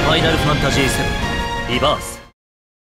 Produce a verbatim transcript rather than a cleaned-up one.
ファイナルファンタジーセブンリバース。